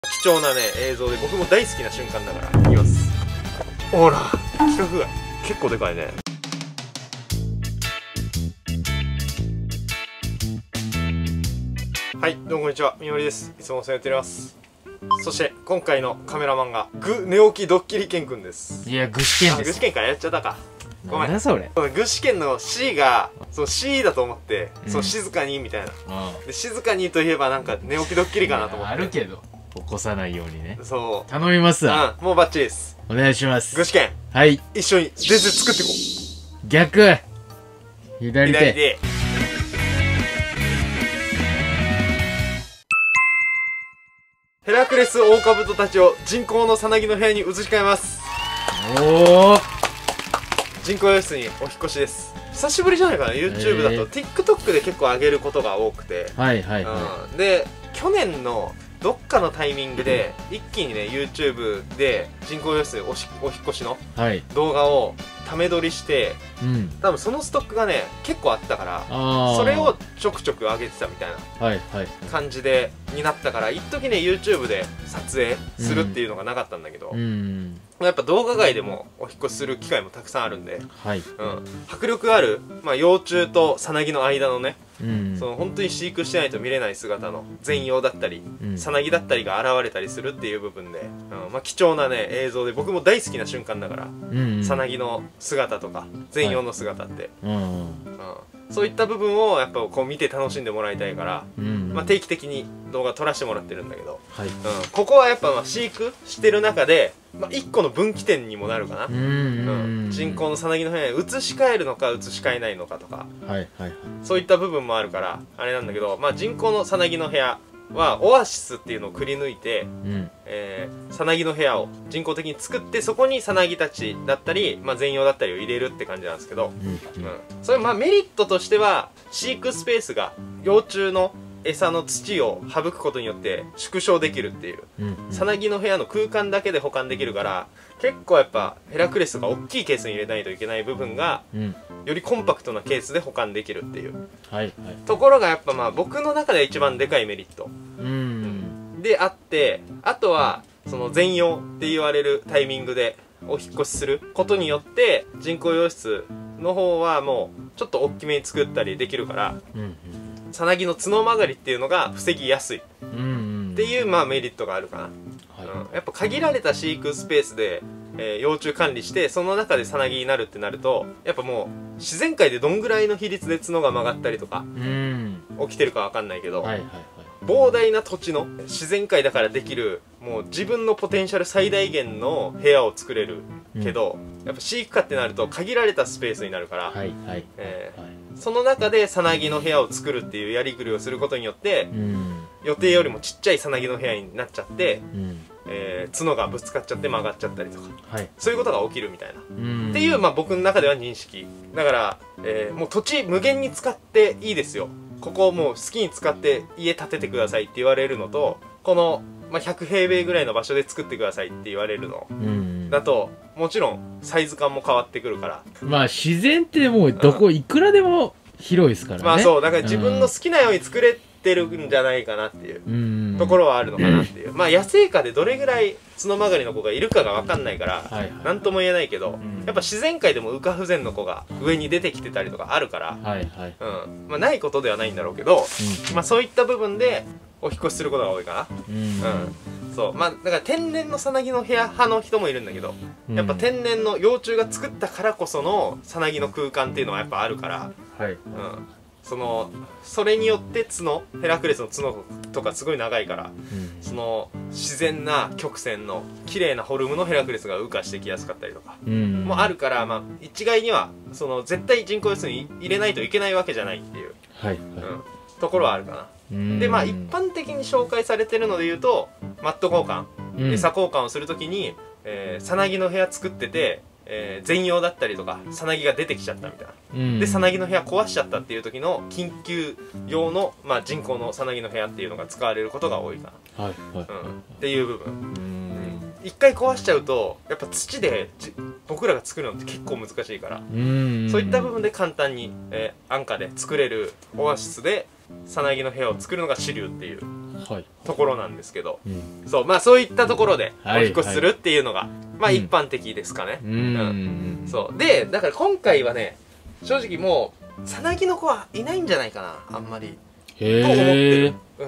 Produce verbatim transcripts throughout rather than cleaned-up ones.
貴重なね映像で僕も大好きな瞬間だからいきます。ほら規格外結構でかいね。はい、どうもこんにちは、みのりです。いつもお世話になっております。そして今回のカメラマンがグ寝起きドッキリケンくんです。 いや、具志堅です。 具志堅からやっちゃったか。ごめん。 なんだそれ。 具志堅の C がそう C だと思って、うん、そう静かにみたいな、うん、で静かにといえばなんか寝起きドッキリかなと思って。 あるけど起こさないようにね。 そう頼みますわ。 うん、もうバッチリです。 お願いします。 具志堅、 はい、 一緒に全然作っていこう。 逆左手、 左手。ヘラクレスオオカブトたちを人工のさなぎの部屋に移し替えます。 おお、 人工洋室にお引越しです。久しぶりじゃないかな。 YouTube だと、えー、TikTok で結構上げることが多くて、 はいはいはい、 うん、で去年のどっかのタイミングで一気にね YouTube で人工洋室おしお引越しの動画をため撮りして、うん、多分そのストックがね結構あったから、それをちょくちょく上げてたみたいな感じでになったから、一時ね YouTube で撮影するっていうのがなかったんだけど、うん、やっぱ動画外でもお引越しする機会もたくさんあるんで、はい、うん、迫力ある、まあ、幼虫とさなぎの間のね、うん、その本当に飼育してないと見れない姿の全容だったり、さなぎだったりが現れたりするっていう部分で、うん、まあ、貴重なね映像で僕も大好きな瞬間だから、さなぎの姿とか全容の姿って、はい、うん、うん、そういった部分をやっぱこう見て楽しんでもらいたいから、うん、まあ、定期的に動画撮らせてもらってるんだけど、はい、うん、ここはやっぱまあ飼育してる中で、まあ、一個の分岐点にもなるかな。うん、人工のさなぎの部屋に移し替えるのか移し替えないのかとか、はいはい、そういった部分もあるからあれなんだけど、まあ、人工のさなぎの部屋はオアシスっていうのをくり抜いて、さなぎの部屋を人工的に作って、そこにさなぎたちだったり、まあ、全容だったりを入れるって感じなんですけど、うんうん、それまあメリットとしては飼育スペースが幼虫の餌の土を省くことによって縮小できるっていう、さなぎの部屋の空間だけで保管できるから、結構やっぱヘラクレスとか大きいケースに入れないといけない部分が、うん、よりコンパクトなケースで保管できるっていう、はいはい、ところがやっぱまあ僕の中で一番でかいメリット、うん、であって、あとはその全容って言われるタイミングでお引越しすることによって人工洋室の方はもうちょっと大きめに作ったりできるから、さなぎの角曲がりっていうのが防ぎやすいっていうまあメリットがあるかな。はい、うん、やっぱ限られた飼育スペースで、えー、幼虫管理して、その中でさなぎになるってなると、やっぱもう自然界でどんぐらいの比率で角が曲がったりとか起きてるかわかんないけど、はいはいはい、膨大な土地の自然界だからできる、もう自分のポテンシャル最大限の部屋を作れるけど、うん、やっぱ飼育下ってなると限られたスペースになるから、その中でさなぎの部屋を作るっていうやりくりをすることによって、うん、予定よりもちっちゃいさなぎの部屋になっちゃって、うん、えー、角がぶつかっちゃって曲がっちゃったりとか、はい、そういうことが起きるみたいな、うん、っていう、まあ、僕の中では認識だから、えー、もう土地無限に使っていいですよ、ここをもう好きに使って家建ててくださいって言われるのと、この、まあ、ひゃくへいべいぐらいの場所で作ってくださいって言われるの、うん、だともちろんサイズ感も変わってくるから、まあ自然ってもうどこ、うん、いくらでも広いですからね。 まあそうだから自分の好きなように作れてるんじゃないかなっていうところはあるのかなっていう、まあ野生下でどれぐらい角曲がりの子がいるかが分かんないから何とも言えないけど、やっぱ自然界でも羽化不全の子が上に出てきてたりとかあるから、はいはい、うん、まあないことではないんだろうけど、うん、まあそういった部分でお引越しすることが多いかな。うん、うん、そう、まあだから天然のさなぎの部屋派の人もいるんだけど、やっぱ天然の幼虫が作ったからこそのさなぎの空間っていうのはやっぱあるから、はい、うん、そのそれによって角ヘラクレスの角とかすごい長いから、うん、その自然な曲線の綺麗なフォルムのヘラクレスが羽化してきやすかったりとかもあるから、まあ一概にはその絶対人工洋室に入れないといけないわけじゃないっていう、はいはい、うん、ところはあるかな。でまあ一般的に紹介されてるので言うと、マット交換、うん、餌交換をするときにさなぎの部屋作ってて、えー、全容だったりとかさなぎが出てきちゃったみたいな、うん、でさなぎの部屋壊しちゃったっていう時の緊急用の、まあ、人工のさなぎの部屋っていうのが使われることが多いかな、はいはい、うん、っていう部分、うん、一回壊しちゃうとやっぱ土で僕らが作るのって結構難しいから、うん、そういった部分で簡単に、えー、安価で作れるオアシスでさなぎの部屋を作るのが主流っていうところなんですけど、はい、そうまあそういったところでお引っ越しするっていうのが、はいはい、まあ一般的ですかね。うん、うん、そうでだから今回はね正直もうさなぎの子はいないんじゃないかなあんまり。へと思ってる。うん、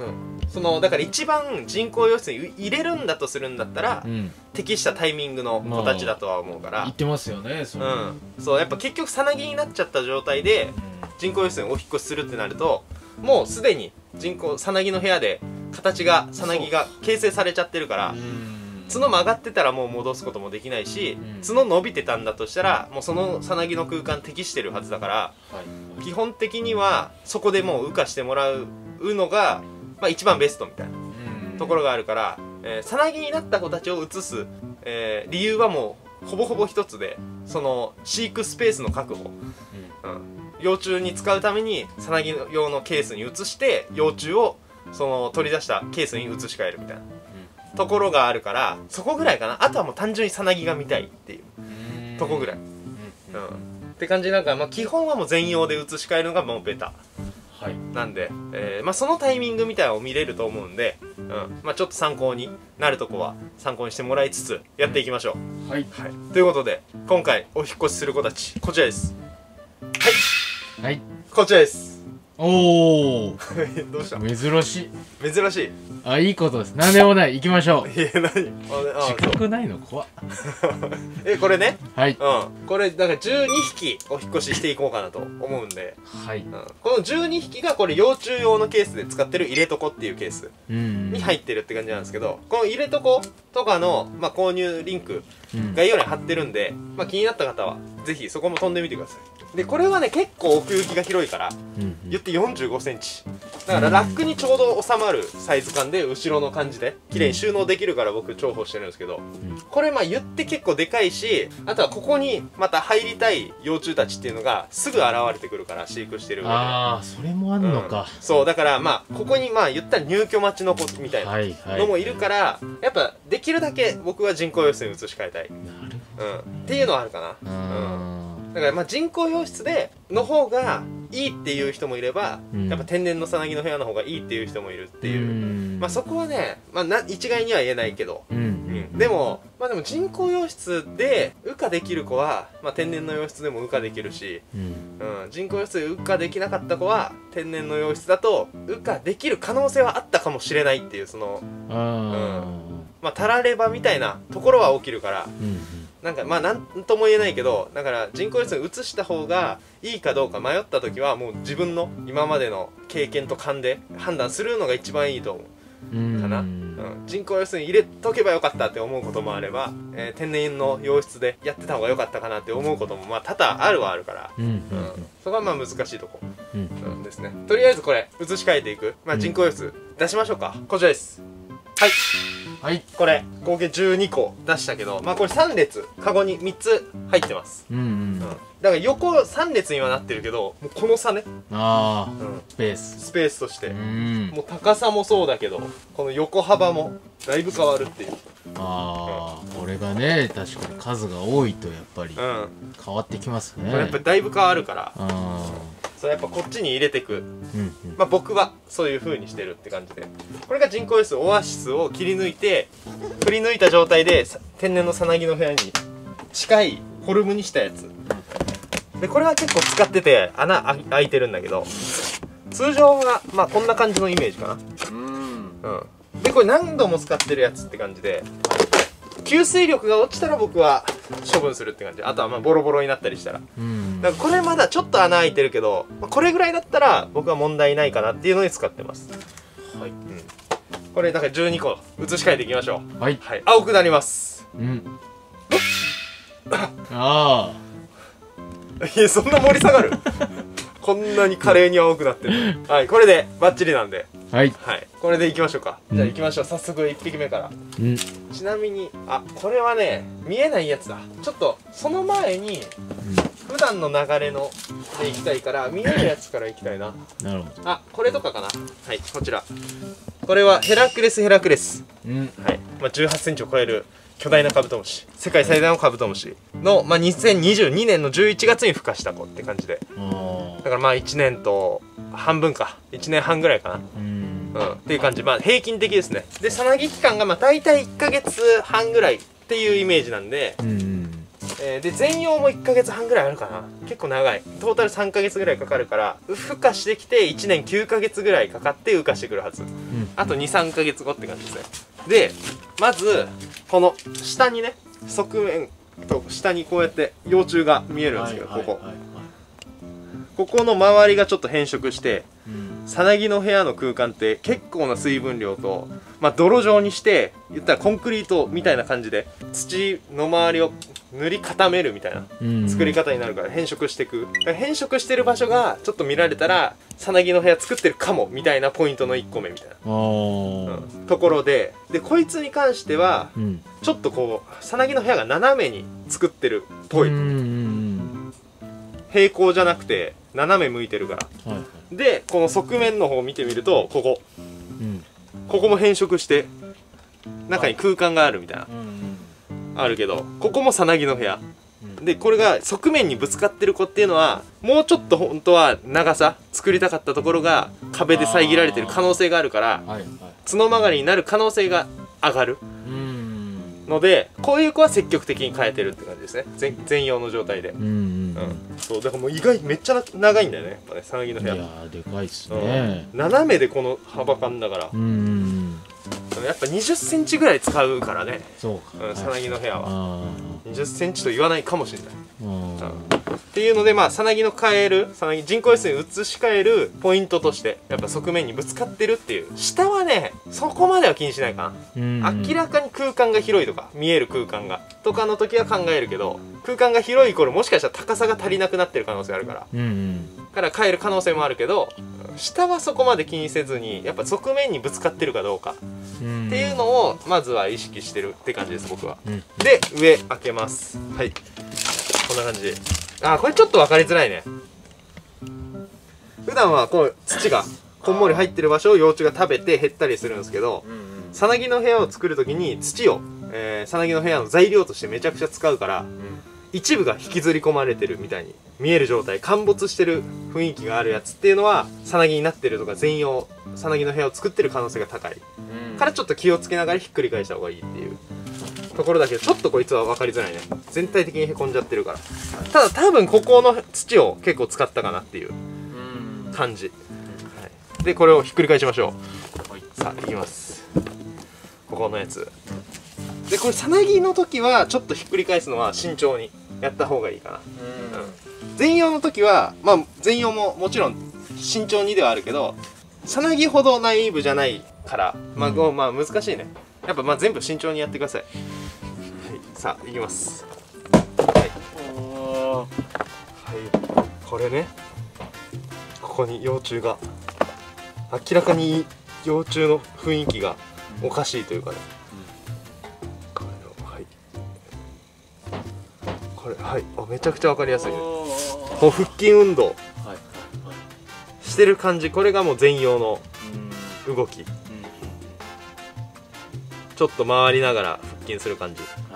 そのだから一番人工用室に入れるんだとするんだったら、うん、適したタイミングの子たちだとは思うから、まあ、 言ってますよね。 そ, うん、そうやっぱ結局さなぎになっちゃった状態で人工用室にお引っ越しするってなるともうすでに人工さなぎの部屋で形がさなぎが形成されちゃってるから、角曲がってたらもう戻すこともできないし、角伸びてたんだとしたらもうそのさなぎの空間適してるはずだから、はい、基本的にはそこでもう羽化してもらうのがまあ一番ベストみたいなところがあるから、さなぎになった子たちを移す、えー、理由はもうほぼほぼ一つで、その飼育スペースの確保、うんうん、幼虫に使うためにさなぎ用のケースに移して幼虫をその取り出したケースに移し替えるみたいな、うん、ところがあるから、そこぐらいかな。あとはもう単純にさなぎが見たいっていうとこぐらい、うんうん、って感じなんか、まあ、基本はもう全容で移し替えるのがもうベタなんで、えーまあ、そのタイミングみたいなのを見れると思うんで、うんまあ、ちょっと参考になるとこは参考にしてもらいつつやっていきましょう、はい、はい、ということで今回お引っ越しする子たちこちらです。はい、はい、こちらです。 おおどうした？ 珍しい珍しい。 あ、いいことです。なんでもない。行きましょう。 いや、何？ 自覚ないの怖っ。 え、これね。 はい。 うん。これだからじゅうにひきお引っ越ししていこうかなと思うんで。はい。うん、このじゅうにひきがこれ幼虫用のケースで使ってる入れとこっていうケースに入ってるって感じなんですけど、この入れとことかのまあ購入リンク概要欄に貼ってるんで、まあ気になった方はぜひそこも飛んでみてください。でこれはね結構奥行きが広いから、うんうん、言ってよんじゅうごセンチだからラックにちょうど収まるサイズ感で後ろの感じで綺麗に収納できるから僕重宝してるんですけど、うん、これまあ言って結構でかいし、あとはここにまた入りたい幼虫たちっていうのがすぐ現れてくるから、飼育してる上で。 ああそれもあんのか、 うん、そうだからまあここにまあ言ったら入居待ちの子みたいなのもいるから、はいはい、やっぱできるだけ僕は人工用室に移し替えたい、なるほど、うん、っていうのはあるかな。うんだからまあ人工洋室での方がいいっていう人もいれば、うん、やっぱ天然のさなぎの部屋の方がいいっていう人もいるっていう、うん、まあそこはね、まあ、な一概には言えないけど、うんうん、でもまあでも人工洋室で羽化できる子は、まあ、天然の洋室でも羽化できるし、うんうん、人工洋室で羽化できなかった子は天然の洋室だと羽化できる可能性はあったかもしれないっていうその、うん、まあたらればみたいなところは起きるから。うんうんなんかまあなんとも言えないけど、だから人工洋室に移した方がいいかどうか迷った時はもう自分の今までの経験と勘で判断するのが一番いいと思うかな。うん、人工洋室に入れとけばよかったって思うこともあれば、えー、天然の洋室でやってた方がよかったかなって思うこともまあ多々あるはあるから、うんうんうん、そこはまあ難しいとこ、うんうん、ですね。とりあえずこれ移し替えていく、まあ、人工洋室出しましょうか。こちらです。はいはい、これ合計じゅうにこ出したけど、まあこれさん列カゴにみっつ入ってます。うんうんうん、だから横さん列にはなってるけど、もうこの差ね、ああ、うん、スペーススペースとして、うん、もう高さもそうだけどこの横幅もだいぶ変わるっていう。 ああ、うん、これがね確かに数が多いとやっぱり変わってきますね。 これやっぱりだいぶ変わるから、あそれやっぱこっちに入れてく、うんうん、まあ僕はそういう風にしてるって感じで、これが人工洋室オアシスを切り抜いてくり抜いた状態で天然のさなぎの部屋に近いフォルムにしたやつで、これは結構使ってて穴開いてるんだけど、通常はまあこんな感じのイメージかな。うん、うん、でこれ何度も使ってるやつって感じで、吸水力が落ちたら僕は処分するって感じ。あとはまあボロボロになったりしたら、うん、だからこれまだちょっと穴開いてるけど、これぐらいだったら僕は問題ないかなっていうのに使ってます。はい、うん、これだからじゅうにこ移し替えていきましょう。はい、はい、青くなります。うん、ああいやそんな盛り下がるこんなに華麗に青くなってるはい、これでバッチリなんで、はい、はい、これでいきましょうか。じゃあいきましょう。早速いっぴきめから。うん、ちなみにあこれはね見えないやつだ。ちょっとその前に、うん、普段の流れのでいきたいから見えるやつからいきたいな。なるほど。あこれとかかな。はい、こちらこれはヘラクレスヘラクレス、うん、はい、まあ、じゅうはちセンチを超える巨大なカブトムシ、世界最大のカブトムシの、まあ、にせんにじゅうにねんのじゅういちがつに孵化した子って感じで、だからまあいちねんと半分かいちねんはんぐらいかな。うんうん、っていう感じ、まあ平均的ですね。でさなぎ期間がまあ大体いっかげつはんぐらいっていうイメージなんで、うん、えー、で全容もいっかげつはんぐらいあるかな。結構長い。トータルさんかげつぐらいかかるから、孵化してきていちねんきゅうかげつぐらいかかって孵化してくるはず、うん、あとにさんかげつごって感じですね。でまずこの下にね、側面と下にこうやって幼虫が見えるんですけど、ここここの周りがちょっと変色して、さなぎの部屋の空間って結構な水分量と、まあ、泥状にして言ったらコンクリートみたいな感じで土の周りを塗り固めるみたいな作り方になるから変色していく。変色してる場所がちょっと見られたらさなぎの部屋作ってるかもみたいなポイントのいっこめみたいな、うん、ところで、でこいつに関しては、うん、ちょっとこうさなぎの部屋が斜めに作ってるっぽい。平行じゃなくて斜め向いてるから、はいはい、でこの側面の方を見てみるとここ、うん、ここも変色して中に空間があるみたいな、あるけどここもさなぎの部屋、うん、でこれが側面にぶつかってる子っていうのはもうちょっと本当は長さ作りたかったところが壁で遮られてる可能性があるから、はいはい、角曲がりになる可能性が上がるので、こういう子は積極的に変えてるって感じですね。全全容の状態で。うん、うん、そうだからもう意外めっちゃ長いんだよね、やっぱね、さなぎの部屋。いやーでかいっすね、うん、斜めでこの幅感だから、うん、やっぱにじゅっセンチぐらい使うからね。そうか、さなぎの部屋はにじゅっセンチと言わないかもしれない、うん、っていうので、まあさなぎの変えるさなぎ人工衛星に移し替えるポイントとしてやっぱ側面にぶつかってるっていう。下はねそこまでは気にしないかな、うん、明らかに空間が広いとか見える空間がとかの時は考えるけど、空間が広いイコールもしかしたら高さが足りなくなってる可能性あるから、うんうん、から変える可能性もあるけど、下はそこまで気にせずにやっぱ側面にぶつかってるかどうかっていうのをまずは意識してるって感じです僕は、うん、で上開けます。はい、こんな感じ。あーこれちょっと分かりづらいね。普段はこう土がこんもり入ってる場所を幼虫が食べて減ったりするんですけど、さなぎの部屋を作る時に土をさなぎの部屋の材料としてめちゃくちゃ使うから、うん、一部が引きずり込まれてるみたいに見える状態、陥没してる雰囲気があるやつっていうのはさなぎになってるとか全容さなぎの部屋を作ってる可能性が高い、うん、からちょっと気をつけながらひっくり返した方がいいっていうところだけど、ちょっとこいつは分かりづらいね。全体的にへこんじゃってるから。ただ多分ここの土を結構使ったかなっていう感じ、はい、でこれをひっくり返しましょう、はい、さあいきます。ここのやつで、これさなぎの時はちょっとひっくり返すのは慎重にやった方がいいかな。うん、全容の時はまあ全容ももちろん慎重にではあるけど、さなぎほどナイーブじゃないから、まあ、うん、まあ難しいね。やっぱまあ全部慎重にやってください。はい、さあいきます。はいはい、これね、ここに幼虫が明らかに幼虫の雰囲気がおかしいというかね、これをはいこれはいあめちゃくちゃ分かりやすいね。こう腹筋運動してる感じ、これがもう全容の動き。ちょっと回りながら腹筋する感じ、はい、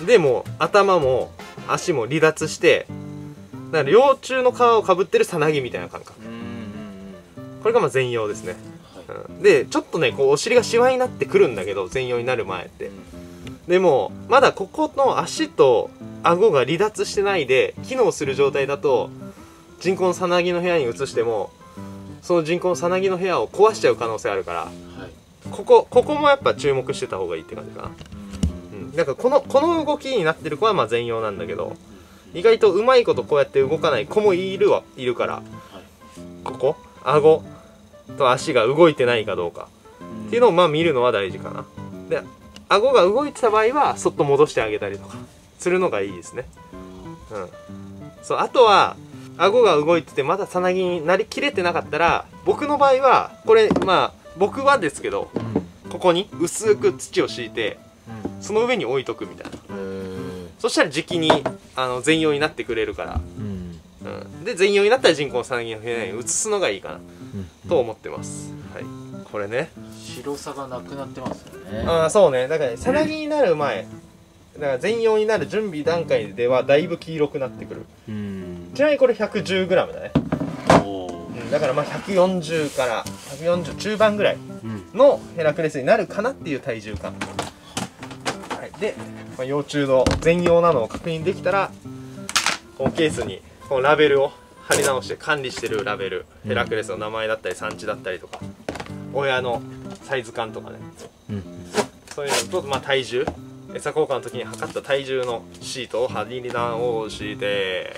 でも頭も足も離脱して、だから幼虫の皮をかぶってるさなぎみたいな感覚。これがまあ全容ですね、はい、うん、でちょっとねこうお尻がシワになってくるんだけど全容になる前って、でもまだここの足と顎が離脱してないで機能する状態だと人工のさなぎの部屋に移してもその人工のさなぎの部屋を壊しちゃう可能性あるから、はい、ここここもやっぱ注目してた方がいいって感じかな。うん、だからこのこの動きになってる子はまあ全容なんだけど、意外とうまいことこうやって動かない子もいるはいるから、ここ顎と足が動いてないかどうかっていうのをまあ見るのは大事かな。で顎が動いてた場合はそっと戻してあげたりとかするのがいいですね。うん、そうあとは顎が動いててまださなぎになりきれてなかったら、僕の場合はこれまあ僕はですけど、うん、ここに薄く土を敷いて、うん、その上に置いとくみたいな。そしたら時期にあの全容になってくれるから、うんうん、で全容になったら人工のさなぎの部屋に移すのがいいかな、うん、と思ってます、はい、これね白さがなくなってますよね。 ああそうね、だからさなぎになる前、だから全容になる準備段階ではだいぶ黄色くなってくる。うん、ちなみにこれ ひゃくじゅうグラム だね。お、うん、 だからまあひゃくよんじゅうからひゃくよんじゅう中盤ぐらいのヘラクレスになるかなっていう体重感、はい、で、まあ、幼虫の全容なのを確認できたらこのケースにこのラベルを貼り直して管理してるラベル、ヘラクレスの名前だったり産地だったりとか親のサイズ感とかね、うん、そういうのと、まあ、体重餌交換の時に測った体重のシートを貼り直して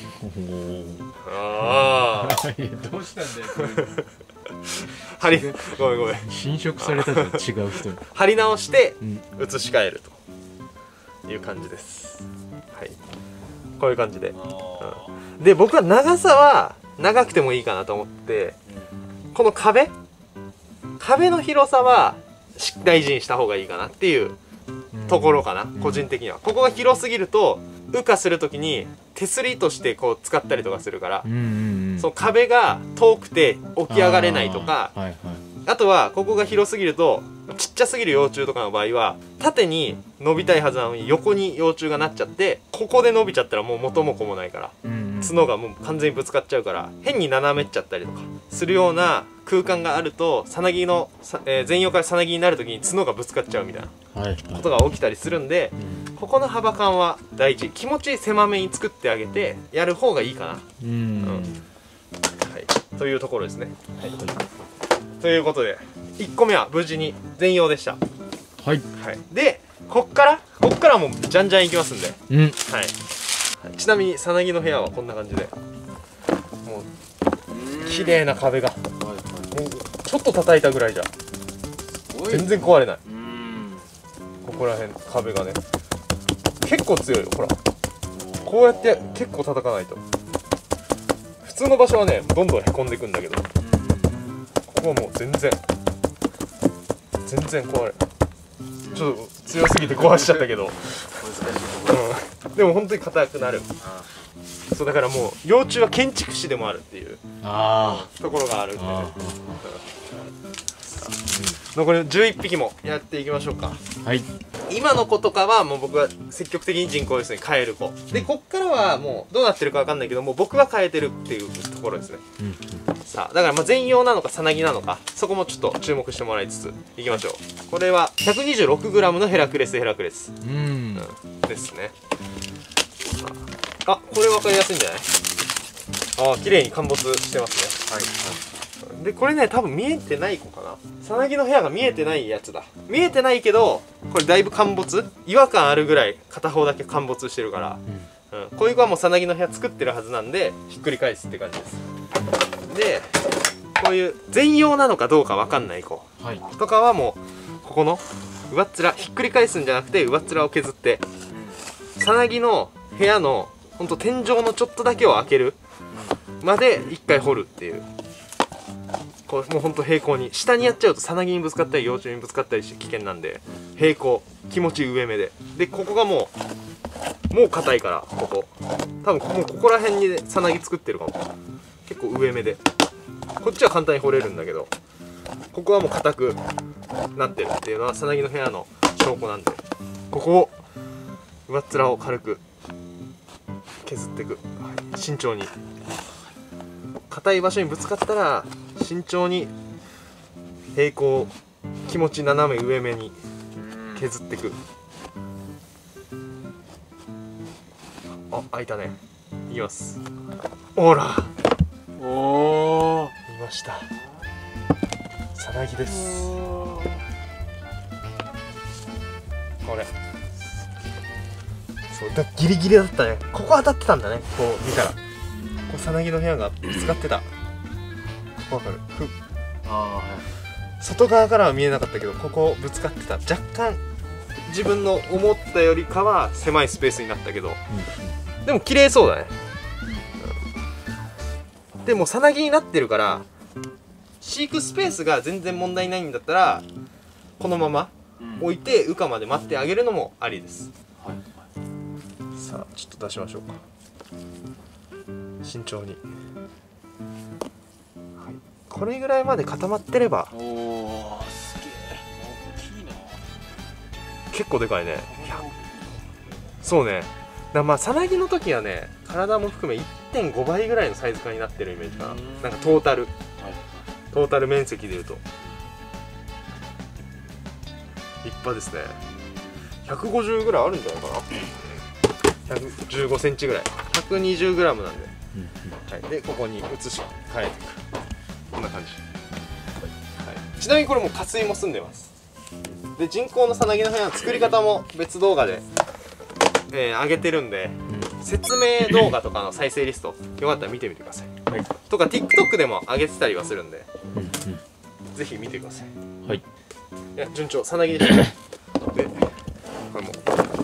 ああどうしたんだよ貼りごめんごめん侵食されたと違う人に貼り直して移し替えるという感じです、はい、こういう感じで、うん、で僕は長さは長くてもいいかなと思って、この壁壁の広さは大事にした方がいいかなっていうところかな、うん、個人的には。ここが広すぎると羽化する時に手すりとしてこう使ったりとかするから、うんうんうん、その壁が遠くて起き上がれないとか、 あ,、はいはい、あとはここが広すぎるとちっちゃすぎる幼虫とかの場合は縦に伸びたいはずなのに横に幼虫がなっちゃって、ここで伸びちゃったらもう元も子もないから、うんうん、角がもう完全にぶつかっちゃうから変に斜めっちゃったりとかするような空間があるとさなぎの、えー、全容からさなぎになる時に角がぶつかっちゃうみたいなことが起きたりするんで、ここの幅感は大事。気持ち狭めに作ってあげてやる方がいいかな、うんうん、はい、というところですね、はい、ということでいっこめは無事に全容でした。はい、はい、でこっからこっからもうじゃんじゃんいきますんで、うん、はい、ちなみにさなぎの部屋はこんな感じでもう綺麗な壁がちょっと叩いたぐらいじゃ全然壊れない。ここら辺壁がね結構強いよ。ほらこうやって結構叩かないと。普通の場所はねどんどんへこんでいくんだけど、ここはもう全然全然壊れない。ちょっと強すぎて壊しちゃったけど難しいところ、うん、でも本当に硬くなる。そうだからもう幼虫は建築士でもあるっていうあところがあるんで、ね、残りのじゅういっぴきもやっていきましょうか。はい、今の子とかはもう僕は積極的に人工輸出に変える子で、こっからはもうどうなってるか分かんないけども僕は変えてるっていうところですね、うん、さあだからまあ全容なのかさなぎなのかそこもちょっと注目してもらいつついきましょう。これは ひゃくにじゅうろくグラム のヘラクレスヘラクレス、うん、うん、ですね。あ、これ分かりやすいんじゃない？ああ、綺麗に陥没してますね。はい、はい、でこれね多分見えてない子かな。さなぎの部屋が見えてないやつだ。見えてないけどこれだいぶ陥没、違和感あるぐらい片方だけ陥没してるから、うんうん、こういう子はもうさなぎの部屋作ってるはずなんでひっくり返すって感じです。でこういう全容なのかどうか分かんない子、はい、とかはもうここの上っ面ひっくり返すんじゃなくて上っ面を削ってさなぎの部屋のほんと天井のちょっとだけを開けるまで一回掘るっていう。こうもうほんと平行に下にやっちゃうとさなぎにぶつかったり幼虫にぶつかったりして危険なんで平行気持ち上目ででここがもうもう硬いからここ多分もうここら辺にさなぎ作ってるかも。結構上目でこっちは簡単に掘れるんだけどここはもう硬くなってるっていうのはさなぎの部屋の証拠なんで、ここを上っ面を軽く削っていく、はい、慎重に硬い場所にぶつかったら慎重に平行気持ち斜め上目に削っていく。あ、開いたね。いきます。ほらおおいました。さなぎです。これそうだギリギリだったね。ここ当たってたんだね。こう見たらこうさなぎの部屋がぶつかってた。わかる？ふあ、はい、外側からは見えなかったけどここぶつかってた。若干自分の思ったよりかは狭いスペースになったけど、うん、でも綺麗そうだね、うん、でもさなぎになってるから飼育スペースが全然問題ないんだったらこのまま置いて羽化まで待ってあげるのもありです、はい、さあちょっと出しましょうか。慎重に、はい、これぐらいまで固まってれば。おーすげえ大きいな。結構でかいね。そうね。だまあさなぎの時はね体も含めいっててんごばいぐらいのサイズ感になってるイメージかな。なんかトータル、はい、トータル面積でいうと立派ですね。ひゃくごじゅうぐらいあるんじゃないかな。ひゃくじゅうごセンチぐらい、ひゃくにじゅうグラムなんで、はい、でここに移し替えていく、こんな感じ、はい、ちなみにこれも加水も済んでます。で人工のさなぎの部屋の作り方も別動画で、えー、上げてるんで、うん、説明動画とかの再生リストよかったら見てみてください、はい、とか TikTok でも上げてたりはするんで、うんうん、ぜひ見てください。はい、いや順調、さなぎでしたね。でこれも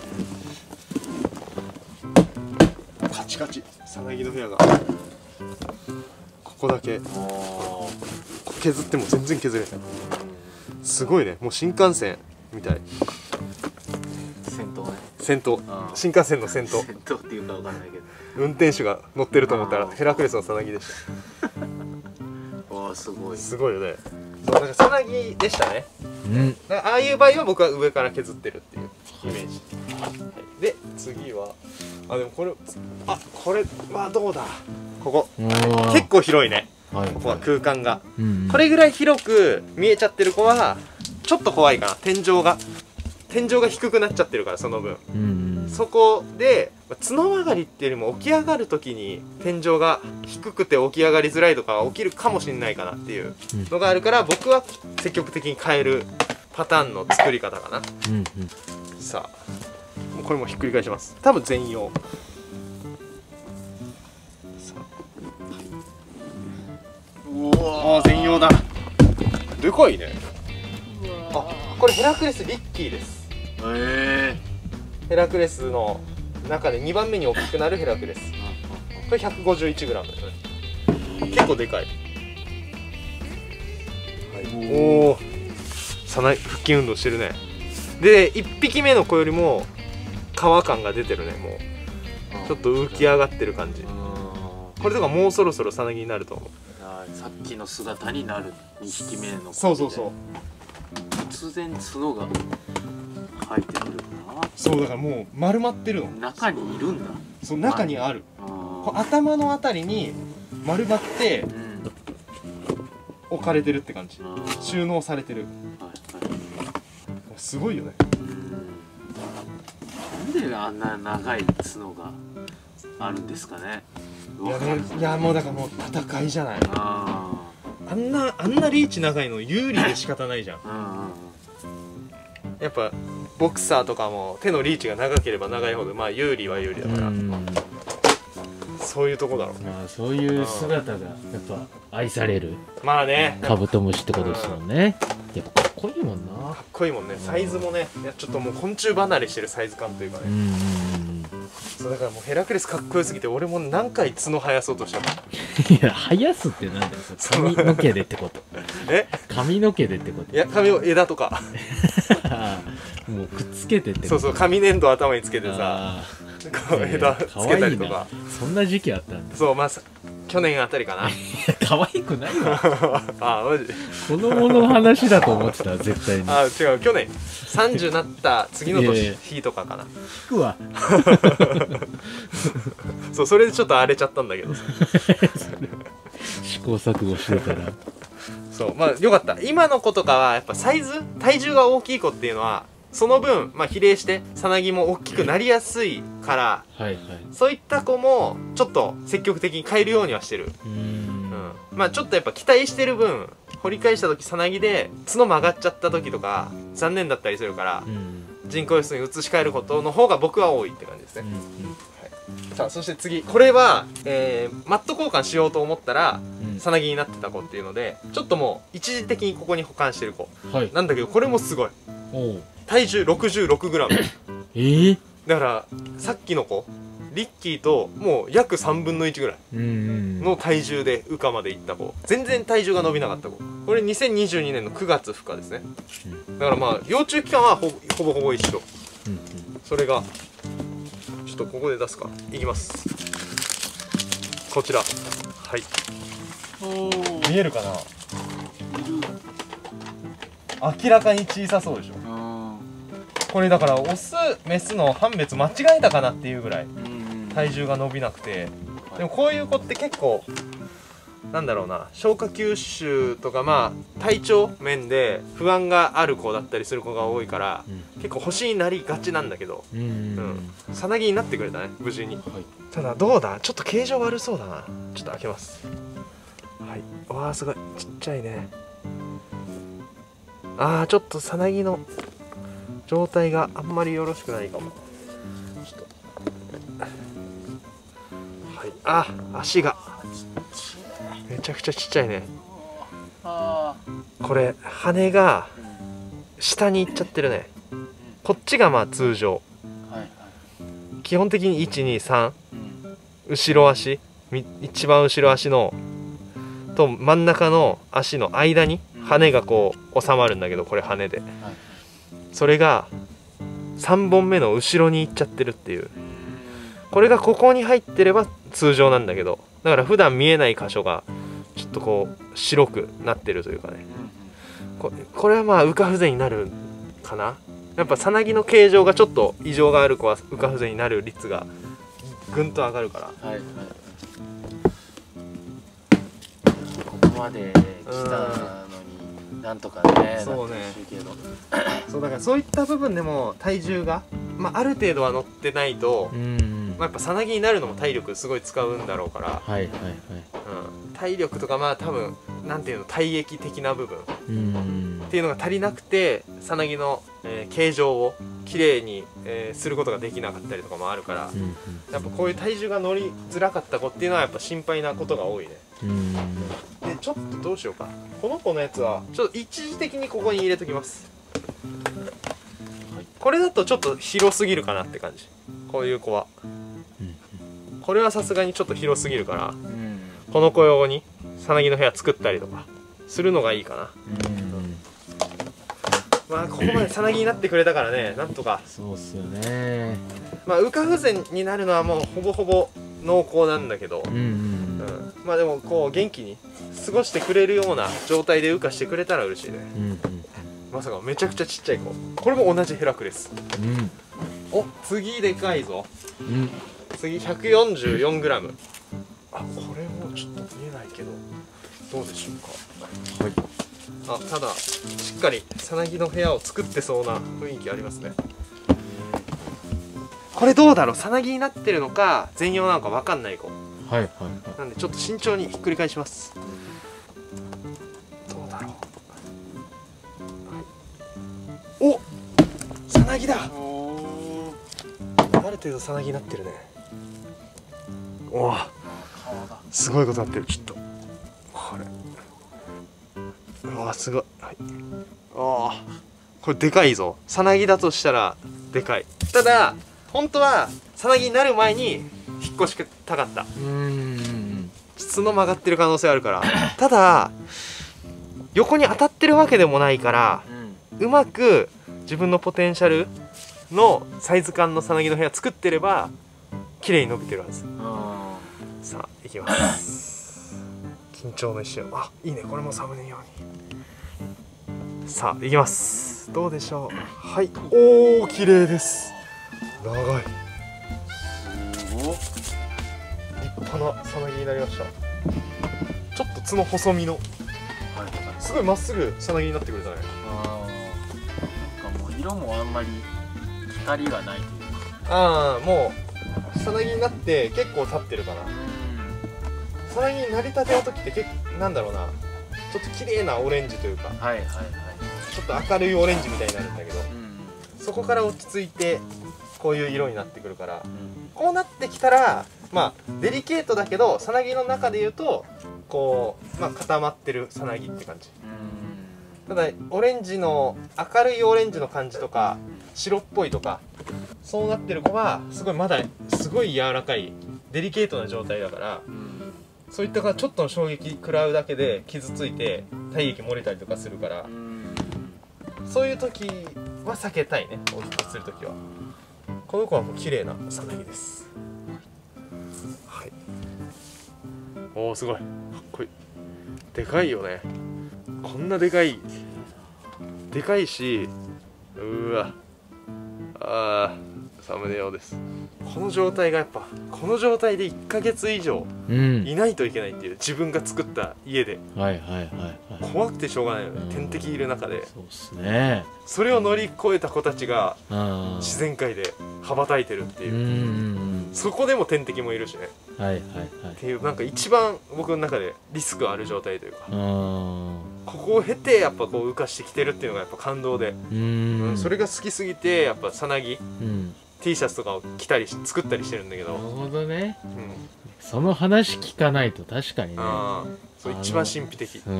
カチカチ、さなぎの部屋がここだけ削っても全然削れない。すごいね、もう新幹線みたい。 先頭ね、 先頭、新幹線の先頭、 先頭っていうかわかんないけど、 運転手が乗ってると思ったらヘラクレスのさなぎでした。 わあすごい、 すごいよね。そう、なんかさなぎでしたね。うん、だからああいう場合は僕は上から削ってるっていうイメージ、はい、で次はあ、でもこれ、あ、これはどうだ、ここ結構広いね、はい、ここは空間が、うん、これぐらい広く見えちゃってる子はちょっと怖いかな。天井が天井が低くなっちゃってるから、その分、うん、そこで角上がりっていうよりも起き上がる時に天井が低くて起き上がりづらいとか起きるかもしれないかなっていうのがあるから、僕は積極的に変えるパターンの作り方かな、うんうん、さあこれもひっくり返します。多分全容。おお、全容だ。でかいね。あ、これヘラクレスリッキーです。へえ。ヘラクレスの中でにばんめに大きくなるヘラクレス。これ ひゃくごじゅういちグラム ですね。結構でかい。はい、おお、さな腹筋運動してるね。でいっぴきめの子よりも皮感が出てるね。もうちょっと浮き上がってる感じ。これとかもうそろそろさなぎになると思う。 さっきの姿になるにひきめの子で、 そうそうそう、 突然角が生えてくるな。 そうだからもう丸まってるの。 中にいるんだ。 そう、中にある。こう頭のあたりに丸まって、うん、置かれてるって感じ。収納されてる。はいはい、すごいよね。 なんであんな長い角があるんですかね。 いやね、いやもうだからもう戦いじゃない。ああんなあんなリーチ長いの有利で仕方ないじゃん。やっぱボクサーとかも手のリーチが長ければ長いほどまあ有利は有利だから、そういうとこだろうね。 まあそういう姿がやっぱ愛される、 まあね、 カブトムシってことですよね。やっぱかっこいいもんな。 かっこいいもんね。サイズもね、いやちょっともう昆虫離れしてるサイズ感というかね。そうだからもうヘラクレスかっこよすぎて俺も何回角生やそうとしたの。 いや生やすってなんだよ。髪の毛でってこと。 え、 髪の毛でってこと。 いや髪を枝とかもうくっつけてってこと。 そうそう、紙粘土頭につけてさ、こう枝つけたりとか。 そんな時期あったんだ。 そう、まあ去年あたりかな。 可愛くないわ。 あ、マジ。 子供の話だと思ってた絶対に。 あ、違う、去年さんじゅうなった次の年日とかかな。 引くわ。 そう、それでちょっと荒れちゃったんだけどさ。 試行錯誤してたら。 そう、まあよかった。今の子とかはやっぱサイズ、体重が大きい子っていうのはその分、まあ、比例してさなぎも大きくなりやすいから、はい、はい、そういった子もちょっと積極的に変えるようにはしてる。うん、うん、まあちょっとやっぱ期待してる分掘り返した時さなぎで角曲がっちゃった時とか残念だったりするから、うん、人工室に移し替えることの方が僕は多いって感じですね。うん、うん、はい、さあそして次、これは、えー、マット交換しようと思ったらさなぎになってた子っていうのでちょっともう一時的にここに保管してる子、はい、なんだけどこれもすごい。お体重 ろくじゅうろくグラム。 えー、だからさっきの子リッキーともう約さんぶんのいちぐらいの体重で羽化までいった子、全然体重が伸びなかった子、これにせんにじゅうにねんのくがつ孵化ですね。だからまあ幼虫期間は ほ, ほぼほぼ一緒。それがちょっとここで出すか、いきます。こちら、はい、見えるかな。明らかに小さそうでしょ。これだからオスメスの判別間違えたかなっていうぐらい体重が伸びなくて、 でもこういう子って結構なんだろうな、消化吸収とかまあ体調面で不安がある子だったりする子が多いから、うん、結構星になりがちなんだけど、うん、さなぎになってくれたね、無事に。はい、ただどうだ、ちょっと形状悪そうだな。ちょっと開けます。はい、わあすごいちっちゃいね。ああちょっとさなぎの状態があんまりよろしくないかも。ちょっとはい、あ足がめちゃくちゃちっちゃいね。これ羽が下に行っちゃってるね。こっちがまあ通常、基本的にいちにさん、後ろ足、一番後ろ足のと真ん中の足の間に羽がこう収まるんだけど、これ羽でそれがさんぼんめの後ろに行っちゃってるっていう。これがここに入ってれば通常なんだけど、だから普段見えない箇所がちょっとこう白くなってるというかね、これ、これはまあ羽化不全になるかな。やっぱさなぎの形状がちょっと異常がある子は羽化不全になる率がぐんと上がるから。はいはい、 ここまで来たのになんとかね、 そうねそうだからそういった部分でも体重が、まあ、ある程度は乗ってないと、うんまあ、やっぱさなぎになるのも体力すごい使うんだろうから、はいはいはい、うん、体力とかまあ多分なんていうの体液的な部分っていうのが足りなくてさなぎの、えー、形状をきれいに、えー、することができなかったりとかもあるから、うんうん、やっぱこういう体重が乗りづらかった子っていうのはやっぱ心配なことが多いね。うんでちょっとどうしようか、この子のやつはちょっと一時的にここに入れときます。これだとちょっと広すぎるかなって感じ。こういう子はこれはさすがにちょっと広すぎるから、うん、この子用にさなぎの部屋作ったりとかするのがいいかな。うんまあここまでさなぎになってくれたからね、なんとか。 そうっすよね。 まあ羽化不全になるのはもうほぼほぼ濃厚なんだけど、うんうんうん、まあでもこう元気に過ごしてくれるような状態で羽化してくれたら嬉しいね。うんうん、まさかめちゃくちゃちっちゃい子、これも同じヘラクレス。うん、お次でかいぞ。うん次 ひゃくよんじゅうよんグラム。 あこれもちょっと見えないけどどうでしょうか。はいあただしっかりさなぎの部屋を作ってそうな雰囲気ありますね。これどうだろう、さなぎになってるのか全容なのか分かんない子。はいはいはい、なんでちょっと慎重にひっくり返します。どうだろう、はい、おさなぎだ。ある程度さなぎになってるね。おおすごいことになってる。ちょっとこれうわすごい、はい、ああこれでかいぞ。さなぎだとしたらでかい。ただ本当はさなぎになる前に引っ越したかった。うーん角曲がってる可能性あるから。ただ横に当たってるわけでもないから、うまく自分のポテンシャルのサイズ感のさなぎの部屋作ってれば綺麗に伸びてるはず。さあいきます。緊張の一瞬。あいいね、これもサムネ用に。さあいきます。どうでしょう。はい、おお綺麗です。長い、すごっ、立派なさなぎになりました。ちょっと角細身の、はい、すごいまっすぐさなぎになってくれたね。 あなんかもう色もあんまり光がないというか、 ああもうさなぎになって結構経ってるかな。さなぎになりたての時って結構なんだろうな、ちょっと綺麗なオレンジというか、はいはいはい、ちょっと明るいオレンジみたいになるんだけど、うん、そこから落ち着いてこういう色になってくるから、うん、こうなってきたらまあデリケートだけどさなぎの中で言うとこう、まあ、固まってるさなぎって感じ。うん、ただオレンジの明るいオレンジの感じとか白っぽいとかそうなってる子はすごいまだすごい柔らかいデリケートな状態だから、うん、そういったがちょっとの衝撃食らうだけで傷ついて体液漏れたりとかするから、うん、そういう時は避けたいね、お引っ越しする時は。この子はもう綺麗なさなぎです。はい、おおすごいかっこいい。でかいよね、こんなでかいでかいし、うわあーサムネ用です。 この状態がやっぱこの状態でいっかげつ以上いないといけないっていう、自分が作った家で、 はいはいはいはい、 怖くてしょうがないよね、天敵いる中で。 そうっすね。 それを乗り越えた子たちが自然界で羽ばたいてるっていう、うん、そこでも天敵もいるしね、はいはいはい、っていうなんか一番僕の中でリスクある状態というか、ここを経てやっぱこう浮かしてきてるっていうのがやっぱ感動で、うん、うん、それが好きすぎてやっぱさなぎ、うん、T シャツとかを着たりし作ったりしてるんだけど。なるほどね、うん、 その話聞かないと確かにね、 そう一番神秘的。 うん、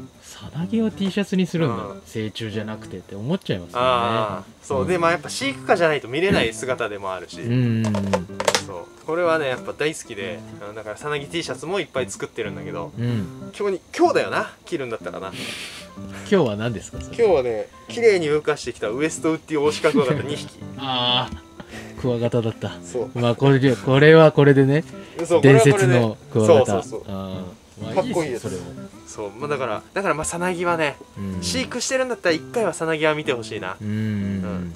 さなぎを T シャツにするんだ、成虫じゃなくてって思っちゃいますよね。あそう、うん、でまあやっぱ飼育家じゃないと見れない姿でもあるし、うん、そうこれはねやっぱ大好きで、だからさなぎ T シャツもいっぱい作ってるんだけど、うん、今日に今日だよな、着るんだったかな。 今日は何ですかそれ。 今日はね綺麗に動かしてきたウエストウッディオオシカクワガタにひき。ああクワガタだった。そう、まあこれこれはこれでね、伝説のクワガタ。そうそうそう、あかっこいいです。それもそう、まあ、だからだからまあさなぎはね、うん、飼育してるんだったら一回はさなぎは見てほしいな。うん、うん、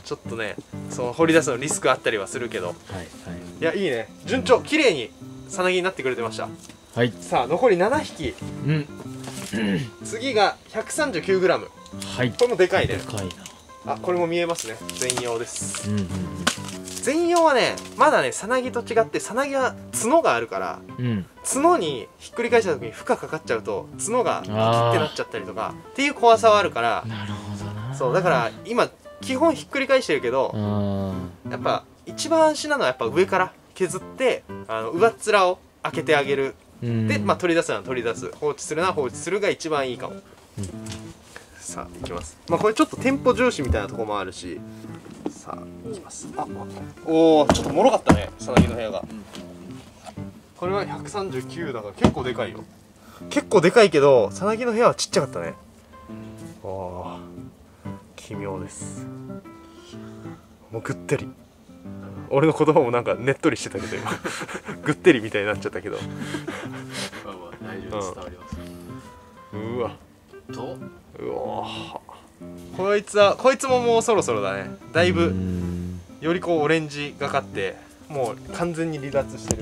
ちょっとねそう掘り出すのリスクあったりはするけど、はいはい、いやいいね、順調、綺麗にさなぎになってくれてました。はい、さあ残りななひき、うん、次が ひゃくさんじゅうきゅうグラム、はい、これもでかいね。でかいな。あ、これも見えますね、全葉です。うん、うん、全葉はねまだねさなぎと違ってさなぎは角があるから、うん、角にひっくり返した時に負荷かかっちゃうと角がパキッてなっちゃったりとかっていう怖さはあるから。なるほどな。そうだから今基本ひっくり返してるけど、やっぱ一番安心なのはやっぱ上から削ってあの上っ面を開けてあげる、で、まあ、取り出すのは取り出す、放置するのは放置するが一番いいかも。うん、さあいきます。まあこれちょっとテンポ重視みたいなところもあるし、さあいきます。あ、おおちょっともろかったねさなぎの部屋が。これはひゃくさんじゅうきゅうだから結構でかいよ。結構でかいけどさなぎの部屋はちっちゃかったね。おお奇妙です。もうぐってり、俺の言葉もなんかねっとりしてたけど今ぐってりみたいになっちゃったけど大丈夫、伝わります。うわとうわこいつはこいつももうそろそろだね。だいぶよりこうオレンジがかってもう完全に離脱してる。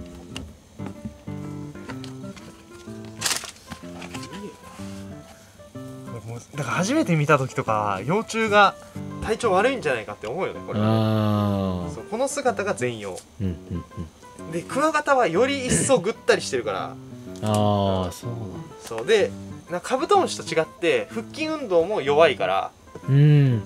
だから初めて見た時とか幼虫が体調悪いんじゃないかって思うよねこれ。あそうこの姿が全葉、うんうんうん、でクワガタはより一層ぐったりしてるからああそうなんだ。そうでなんかカブトムシと違って腹筋運動も弱いから、うん、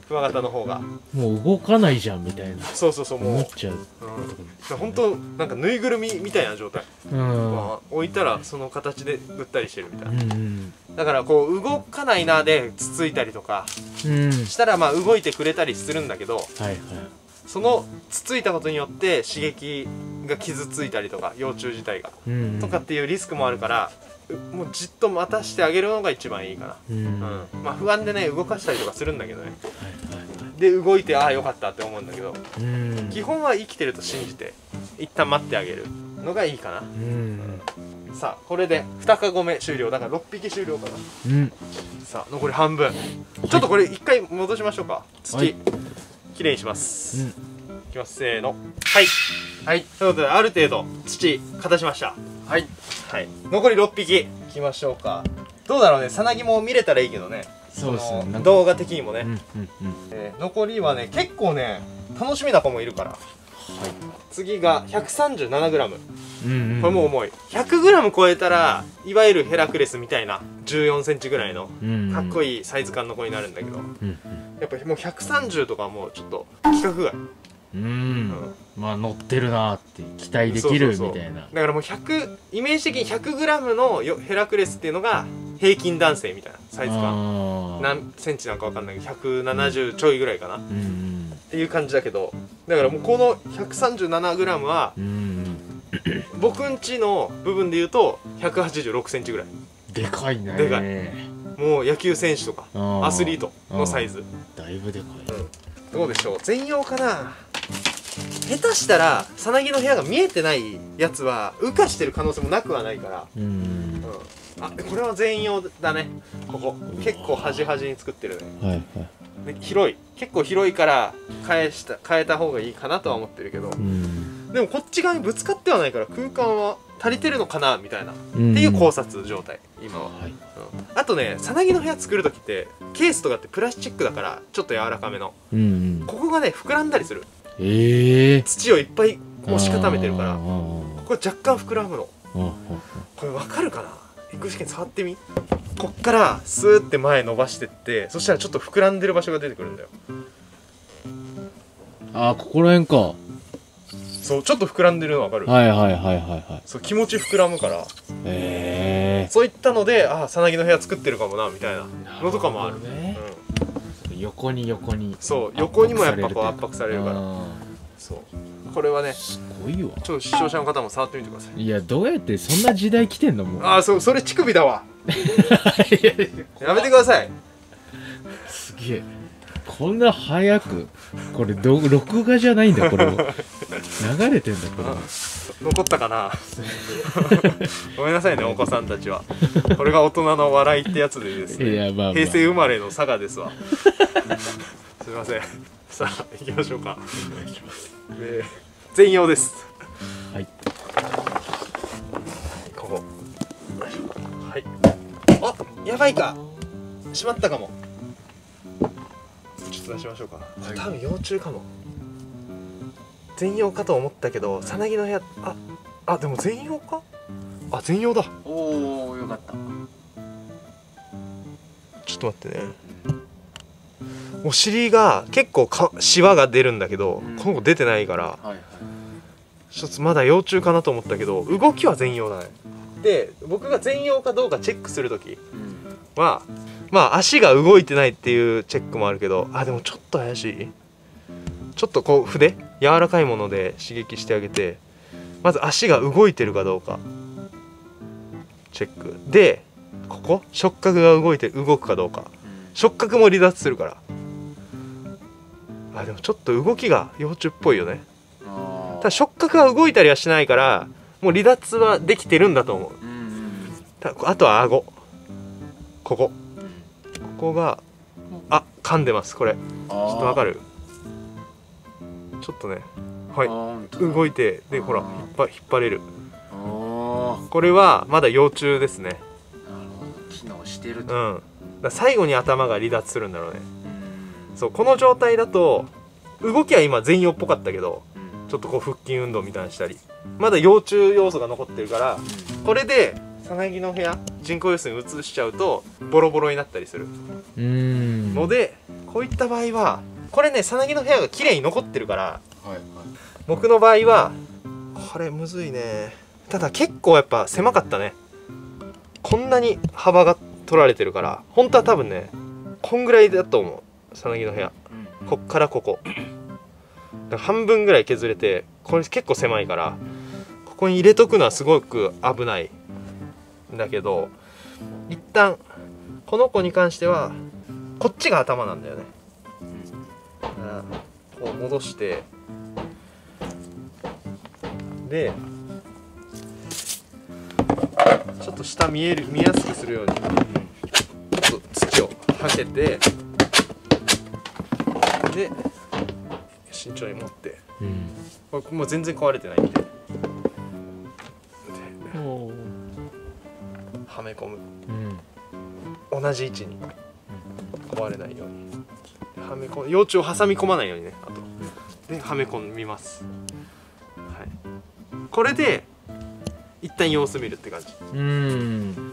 クワガタの方がもう動かないじゃんみたいな。 そうそうそう、もう思っちゃう、うん、本当なんかぬいぐるみみたいな状態、うんまあ、置いたらその形でぐったりしてるみたいな、うんうん、だからこう動かないなでつついたりとか、うん、したらまあ動いてくれたりするんだけど、はいはい、そのつついたことによって刺激が傷ついたりとか幼虫自体が、うんうん、とかっていうリスクもあるからもうじっと待たしてあげるのが一番いいかな。うん、うん、まあ不安でね動かしたりとかするんだけどね、はいはいはい、で動いてああよかったって思うんだけど、うん、基本は生きてると信じて一旦待ってあげるのがいいかな。うん、うん、さあこれでにかごめ終了だからろっぴき終了かな。うん、さあ残り半分、はい、ちょっとこれ一回戻しましょうか。土、はい、きれいにします、うん、いきますせーの。はいはいということである程度土片しました。はいはい、残りろっぴきいきましょうか。どうだろうね、さなぎも見れたらいいけどね。そうですね、動画的にもね、うんうんうん、えー、残りはね結構ね楽しみな子もいるから、はい、次が ひゃくさんじゅうななグラム、うんうん、これも重い。 ひゃくグラム 超えたらいわゆるヘラクレスみたいなじゅうよんセンチぐらいのかっこいいサイズ感の子になるんだけど、うんうん、やっぱもうひゃくさんじゅうとかもうちょっと規格外。うん、うん、 まあ乗ってるなって期待できるみたいな。そうそうそう、 だからもうひゃくイメージ的に ひゃくグラム のヘラクレスっていうのが平均男性みたいなサイズ感。何センチなんかわかんないけどひゃくななじゅうちょいぐらいかな、うん、っていう感じだけど、だからもうこの ひゃくさんじゅうななグラム は、うん、僕んちの部分でいうとひゃくはちじゅうろくセンチぐらい。でかいね。でかい。もう野球選手とかアスリートのサイズ。だいぶでかい、うん、どうでしょう、全葉かな。下手したらさなぎの部屋が見えてないやつは羽化してる可能性もなくはないから、うん、うん、あこれは全葉だね。ここ結構端々に作ってるね、はいはい、で広い、結構広いから変えした変えた方がいいかなとは思ってるけど、うん、 でもこっち側にぶつかってはないから空間は足りてるのかなみたいな、うん、っていう考察状態今は、はい、うん、あとねさなぎの部屋作る時ってケースとかってプラスチックだからちょっと柔らかめの、うんうん、ここがね膨らんだりする、えー、土をいっぱい押し固めてるからここ若干膨らむの。これ分かるかな、具志堅触ってみ。こっからスーって前伸ばしてって、そしたらちょっと膨らんでる場所が出てくるんだよ。 あー、ここら辺か。 そうちょっと膨らんでるの分かる。 はいはいはいはいはい。 そう気持ち膨らむから、へえー、そういったので、ああさなぎの部屋作ってるかもなみたいなのとかもある。ね、 うん、横に横にそう横にもやっぱこう圧迫されるから。そうこれはねすごいわ。 ちょっと視聴者の方も触ってみてください。 いやどうやってそんな時代来てんの。もうああそうそれ乳首だわやめてください。 すげえこんな早くこれど録画じゃないんだこれ流れてんだこれ。 残ったかなごめんなさいねお子さんたちは。これが大人の笑いってやつでですね、いや、まあまあ、平成生まれの佐賀ですわすいません。さあ行きましょうか。お願いします。で全容です。はい、ここはい。あやばいかしまったかも。ちょっと出しましょうか。これ多分幼虫かも。全容かと思ったけどさなぎの部屋、ああでも全容か。あ全容だ。 おおよかった。 ちょっと待ってね。お尻が結構かシワが出るんだけど、うん、この子出てないから、はいはい、ちょっとまだ幼虫かなと思ったけど動きは全容だね。で僕が全容かどうかチェックする時は、うん、まあ足が動いてないっていうチェックもあるけど、あでもちょっと怪しい。ちょっとこう筆柔らかいもので刺激してあげて、まず足が動いてるかどうかチェックで、ここ触覚が動いて動くかどうか、触覚も離脱するから。あでもちょっと動きが幼虫っぽいよね。ただ触覚が動いたりはしないからもう離脱はできてるんだと思う。たあとは顎、ここここがあ噛んでます。これちょっとわかる。ちょっとねはい動いてでほら引っ張引っ張れる。これはまだ幼虫ですね。なるほど機能してると。うん、だ最後に頭が離脱するんだろうね。そうこの状態だと動きは今全容っぽかったけど、うん、ちょっとこう腹筋運動みたいにしたりまだ幼虫要素が残ってるから、うん、これでさなぎの部屋人工用水に移しちゃうとボロボロになったりするので、こういった場合はこれねさなぎの部屋が綺麗に残ってるから、はいはい、僕の場合はこれむずいね。ただ結構やっぱ狭かったね。こんなに幅が取られてるから本当は多分ねこんぐらいだと思う。さなぎの部屋、うん、こっからここだから半分ぐらい削れて、これ結構狭いからここに入れとくのはすごく危ないんだけど、一旦この子に関してはこっちが頭なんだよね。だからこう戻してでちょっと下見える見やすくするようにちょっと土をはけてで慎重に持って、うん、これもう全然壊れてないんで、ではめ込む、うん、同じ位置に壊れないようにはめ込む。幼虫を挟み込まないようにね。あとではめ込みます、はい、これで一旦様子見るって感じ。 うん、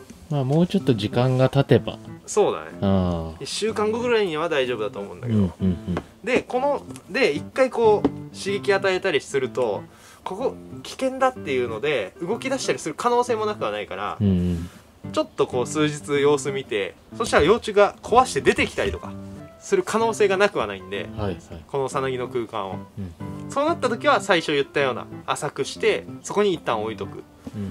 まあもうちょっと時間が経てば。 そうだね。あいっしゅうかんごぐらいには大丈夫だと思うんだけど、うんうんうん、でこので一回こう刺激与えたりするとここ危険だっていうので動き出したりする可能性もなくはないから、うんうん、ちょっとこう数日様子見て、そしたら幼虫が壊して出てきたりとかする可能性がなくはないんで、はいはい、このさなぎの空間を、うん、そうなった時は最初言ったような浅くしてそこに一旦置いとく、うん、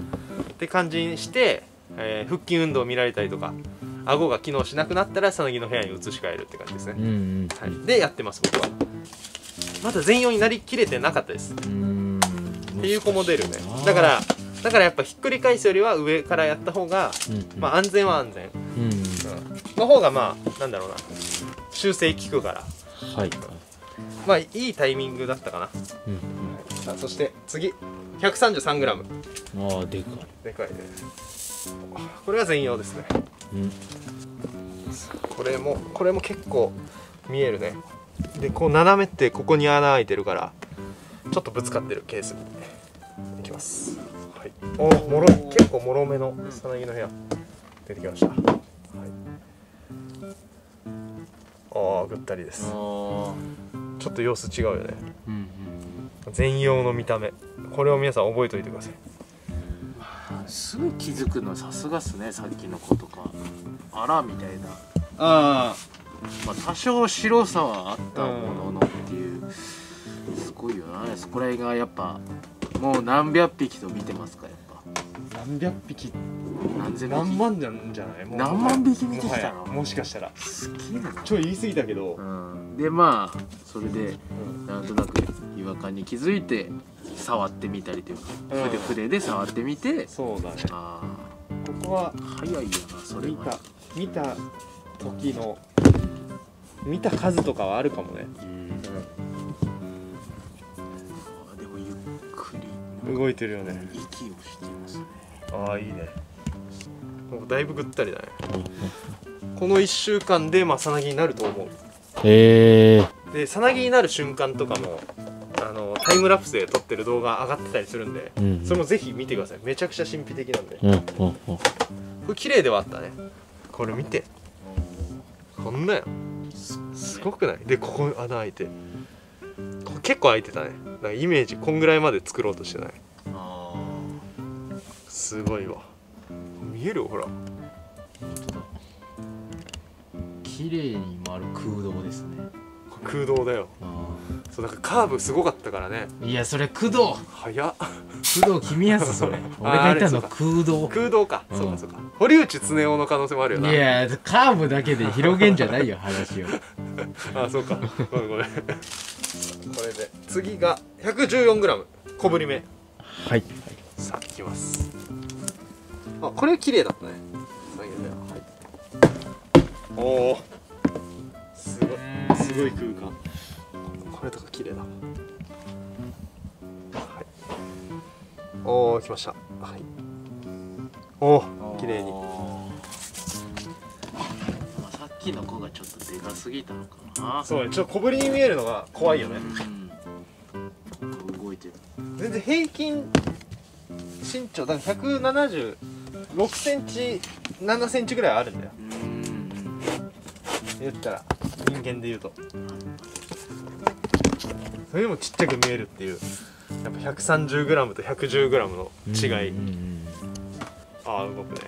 って感じにして、えー、腹筋運動を見られたりとか顎が機能しなくなったらさなぎの部屋に移し替えるって感じですね、うんうん、はい、でやってます僕は。まだ全容になりきれてなかったです。うーんっていう子も出るね。だからだからやっぱひっくり返すよりは上からやった方が、うんうん、まあ安全は安全、うんうん、の方がまあなんだろうな修正効くから、はい、 まあいいタイミングだったかな。うん、うん、さあそして次 ひゃくさんじゅうさんグラム。 ああでかいでかいね。これは全用ですね。うん、これもこれも結構見えるね。でこう斜めってここに穴開いてるからちょっとぶつかってるケースにいきます。はい、おおもろい、結構もろめのさなぎの部屋出てきました。はい、ああぐったりです。ちょっと様子違うよね。うん、うん、全用の見た目、これを皆さん覚えておいてください。 すぐ気づくのさすがっすね。さっきの子とかあらみたいな。 ああ、 まあ多少白さはあったもののっていう、すごいよな。そこら辺がやっぱもう何百匹と見てますか。やっぱ何百匹、 何千匹、 何万なんじゃない。もう何万匹見てきたの。 もしかしたらすげえな。 ちょい言い過ぎたけど、 うん、でまあそれで、うん、なんとなく違和感に気づいて触ってみたりというか、うん、筆筆で触ってみて。 そうだね。あここは早いよな。それ見た見た時の見た数とかはあるかもね。うん、うん、 でもゆっくり動いてるよね。 息をしてますね。 ああいいね。だいぶぐったりだね。このいっしゅうかんでまあさなぎになると思う。へえ。でさなぎになる瞬間とかもあのタイムラプスで撮ってる動画上がってたりするんで、うんうん、それもぜひ見てください。めちゃくちゃ神秘的なんで、うんうんうん、これ綺麗ではあったね。これ見て、こんなよ、すごくない？でここ穴開いて、ここ結構開いてたね。だからイメージこんぐらいまで作ろうとしてない。あすごいわ。見える？ほら綺麗に丸空洞ですね。 空洞だよ。そうだからカーブすごかったからね。 いやそれ空洞早っ。 空洞君やすそれ。俺がいたの空洞。 空洞か、うん、そうかそうか。堀内恒夫の可能性もあるよな。 いやカーブだけで広げんじゃないよ話を。 あそうかごめんごめん。これで次が ひゃくじゅうよんグラム 小ぶりめ。はい、さあいきます。あこれ綺麗だったね。はい、おおすごいすごい空間。これとか綺麗だ。はい、おお来ました。はい、おお綺麗に。 さっきの子がちょっとでかすぎたのかな。 そうね、ちょっと小ぶりに見えるのが怖いよね。 うん、動いてる。 全然平均身長だからひゃくななじゅうろくセンチななセンチぐらいあるんだよ。言ったら人間で言うとそれでもちっちゃく見えるっていう、やっぱ ひゃくさんじゅうグラム と ひゃくじゅうグラム の違い。ああ動くね。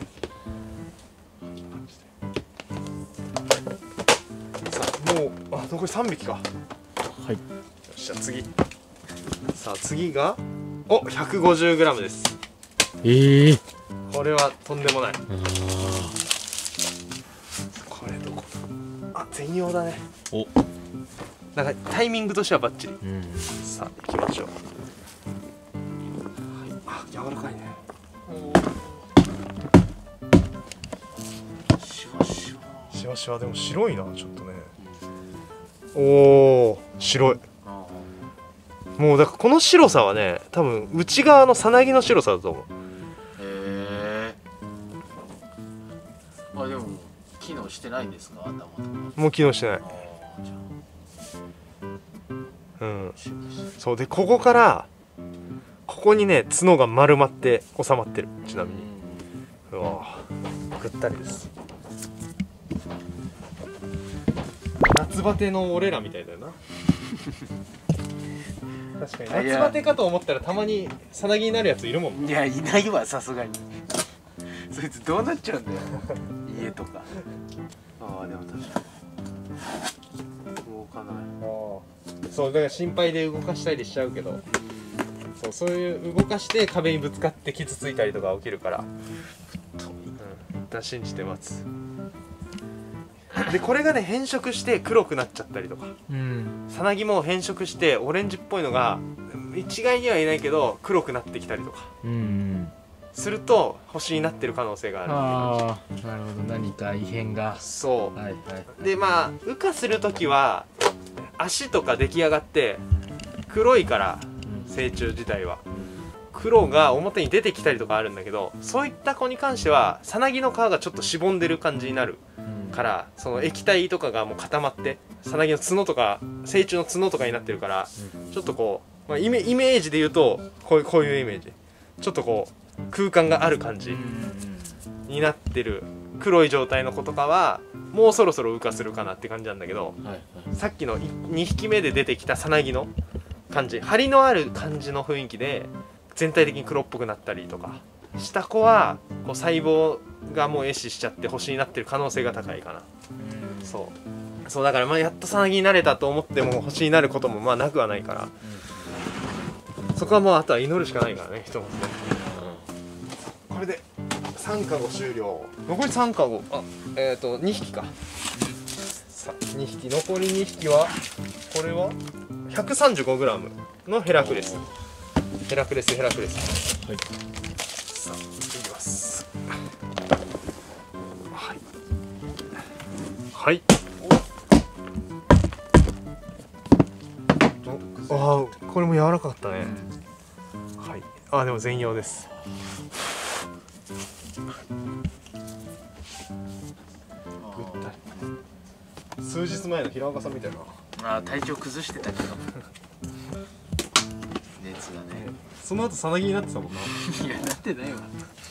さあもうあ残りさんびきか。はい、よっしゃ次。さあ次がお ひゃくごじゅうグラム です。ええー、これはとんでもない。これどこだ。あ全用だね。おなんかタイミングとしてはバッチリ。うん、さあ行きましょう。はい、あ柔らかいね。シワシワシワシワでも白いなちょっとね。おお白い。もうだからこの白さはね多分内側のさなぎの白さだと思う。へえ。あでも機能してないんですか頭とか。 もう機能してない。うん、そうでここからここにね角が丸まって収まってる。ちなみにうわぐったりです。夏バテの俺らみたいだよな。確かに夏バテかと思ったらたまにさなぎになるやついるもん。 いやいないわさすがに。そいつどうなっちゃうんだよ家とか。ああでも確かに動かない。 そうだから心配で動かしたりしちゃうけど、そうそういう動かして壁にぶつかって傷ついたりとか起きるから、うん、一旦信じて待つ。でこれがね変色して黒くなっちゃったりとか、さなぎも変色してオレンジっぽいのが一概にはいないけど黒くなってきたりとか、うん、すると星になってる可能性がある。 ああなるほど、何か異変が。 そう、はいはい、でまあ羽化する時は足とか出来上がって黒いから成虫自体は黒が表に出てきたりとかあるんだけど、そういった子に関してはさなぎの皮がちょっとしぼんでる感じになるから、その液体とかがもう固まってさなぎの角とか成虫の角とかになってるから、ちょっとこう、まあ、イメイメージで言うとこういうこういうイメージ、ちょっとこう空間がある感じになってる黒い状態の子とかはもうそろそろ羽化するかなって感じなんだけど、はいはい、さっきのにひきめで出てきたさなぎの感じ、張りのある感じの雰囲気で全体的に黒っぽくなったりとかした子はこう細胞がもう壊死しちゃって星になってる可能性が高いかな。そうそうだからまあやっとさなぎになれたと思っても星になることもまあなくはないから、そこはもうあとは祈るしかないからね、ひとまずね。これでさんカゴ終了。残りさんカゴ、あえっ、ー、とにひきか。さあにひき、残りにひきはこれは ひゃくさんじゅうごグラム のヘラクレスヘラクレスヘラクレス、はい、さあいきます。はいはい、おあこれも柔らかかったね、うん、はい、あでも全葉です。ぐったり、数日前の平岡さんみたいな。 ああ体調崩してたけど熱がね。 その後さなぎになってたもんな。 いやなってないわ。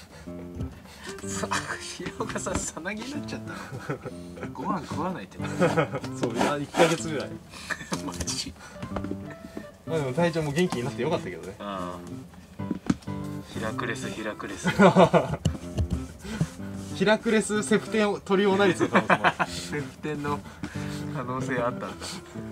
平岡さんさなぎになっちゃったの。ご飯食わないってそういやいっかげつぐらいマジ。 まあでも体調も元気になってよかったけどね。 ああヒラクレスヒラクレスヒラクレスセプテントリオナリスの可能性もある。 セプテンの可能性あったんだ。はい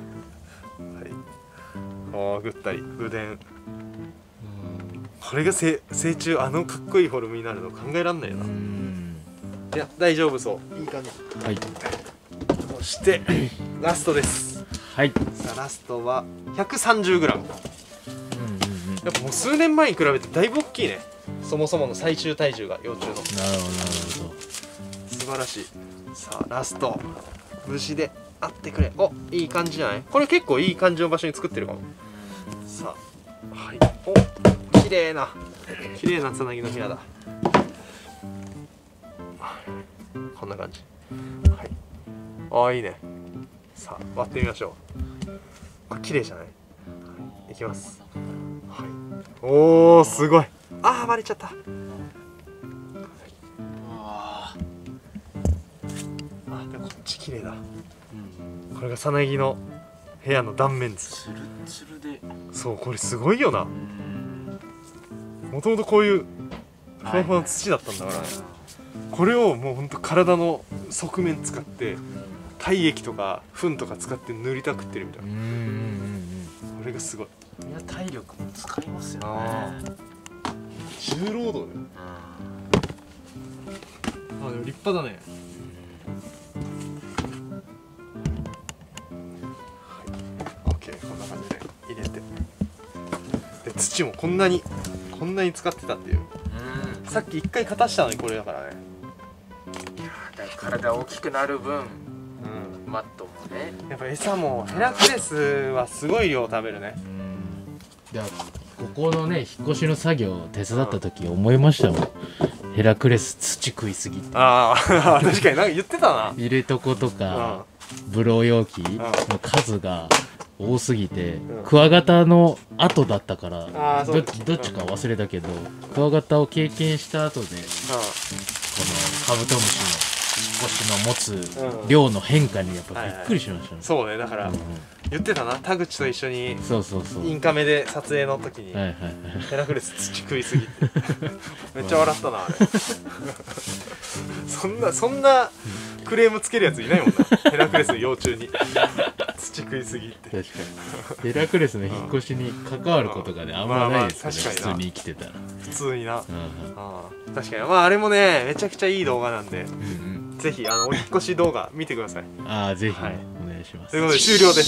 、ああぐったりうでん、これが成虫あのかっこいいフォルムになるの考えらんないな。いや大丈夫そう、いい感じ。はい、そしてラストです。はい、さあラストは ひゃくさんじゅうグラム。 やっぱもう数年前に比べてだいぶ大きいね、そもそもの最終体重が幼虫の。なるほどなるほど、素晴らしい。さあラスト無事であってくれ。おいい感じじゃない？これ結構いい感じの場所に作ってるかも。さあはいお綺麗な綺麗なつなぎの部屋だ。こんな感じ。はい、ああいいね。さあ割ってみましょう。あ綺麗じゃない？いきます。はい、おーすごい。あー割れちゃった。あでもこっち綺麗だ、うん、これがさなぎの部屋の断面図。ツルツルで、そうこれすごいよな。もともとこういうふわふわの土だったんだから、これをもうほんと体の側面使って体液とか糞とか使って塗りたくってるみたいな。これがすごい。 いや体力も使いますよね。 重労働だよ。あでも立派だね。はい、OK こんな感じで入れて、で土もこんなにこんなに使ってたっていう。うんさっき一回片したのにこれだからね。 いやだから体大きくなる分、うん、マットもね。 やっぱ餌もヘラクレスはすごい量食べるね。 いやここのね引っ越しの作業を手伝った時思いましたもん。ヘラクレス土食いすぎて。 ああ確かになんか言ってたな。 入れとことかブロー容器の数が多すぎて、クワガタの後だったからどっちどっちか忘れたけど、クワガタを経験した後でこのカブトムシの引っ越しの持つ量の変化にやっぱびっくりしましたね。 そうね、だから言ってたな、田口と一緒にそうそうそうインカメで撮影の時にヘラクレス土食いすぎてめっちゃ笑ったなあれそんなそんなクレームつけるやついないもんなヘラクレスの幼虫に土食いすぎって。 確かにヘラクレスの引っ越しに関わることがねあんまないですよね、普通に生きてたら。 普通にな、確かに。まああれもねめちゃくちゃいい動画なんで、ぜひあのお引っ越し動画見てください。 ああぜひお願いします。 ということで終了です。